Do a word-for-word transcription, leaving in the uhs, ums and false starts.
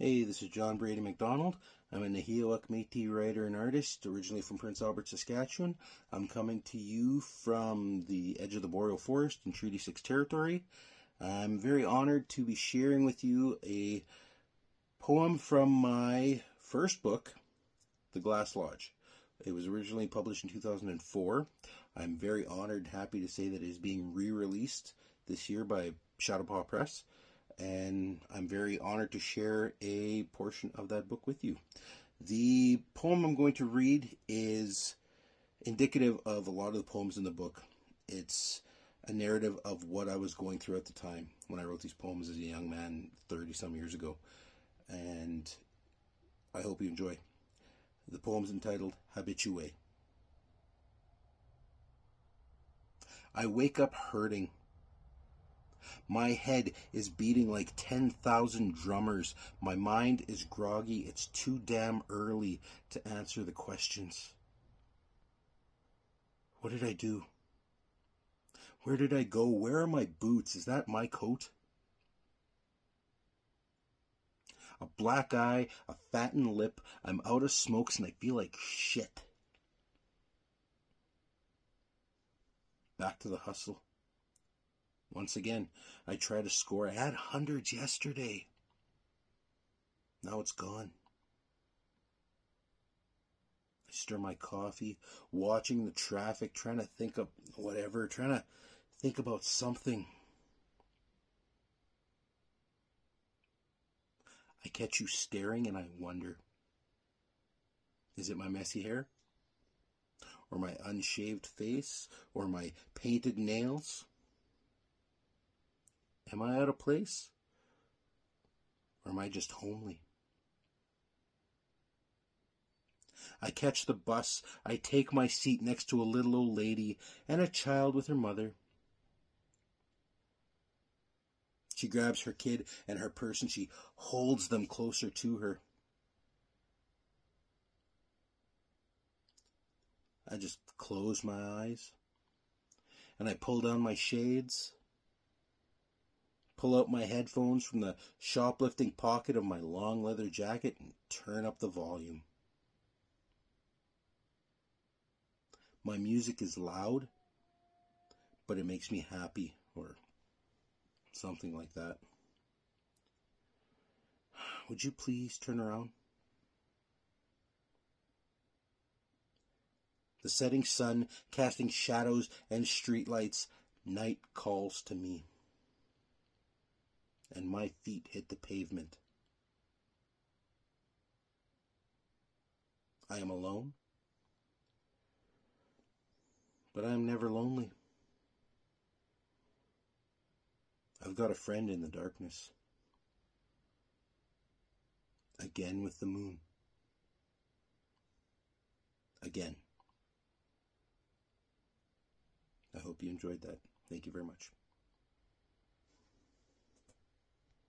Hey, this is John Brady McDonald. I'm a Nahiawak Métis writer and artist, originally from Prince Albert, Saskatchewan. I'm coming to you from the edge of the Boreal Forest in Treaty six territory. I'm very honored to be sharing with you a poem from my first book, The Glass Lodge. It was originally published in two thousand four. I'm very honored and happy to say that it is being re-released this year by Shadowpaw Press. And I'm very honored to share a portion of that book with you. The poem I'm going to read is indicative of a lot of the poems in the book. It's a narrative of what I was going through at the time when I wrote these poems as a young man thirty some years ago. And I hope you enjoy. The poem's entitled Habitué. I wake up hurting. My head is beating like ten thousand drummers. My mind is groggy. It's too damn early to answer the questions. What did I do? Where did I go? Where are my boots? Is that my coat? A black eye, a fattened lip. I'm out of smokes and I feel like shit. Back to the hustle. Once again, I try to score. I had hundreds yesterday. Now it's gone. I stir my coffee, watching the traffic, trying to think of whatever, trying to think about something. I catch you staring and I wonder, is it my messy hair? Or my unshaved face? Or my painted nails? Am I out of place? Or am I just homely? I catch the bus. I take my seat next to a little old lady and a child with her mother. She grabs her kid and her purse and she holds them closer to her. I just close my eyes and I pull down my shades. Pull out my headphones from the shoplifting pocket of my long leather jacket and turn up the volume. My music is loud, but it makes me happy, or something like that. Would you please turn around? The setting sun casting shadows and streetlights, night calls to me. And my feet hit the pavement. I am alone, but I am never lonely. I've got a friend in the darkness. Again with the moon. Again. I hope you enjoyed that. Thank you very much.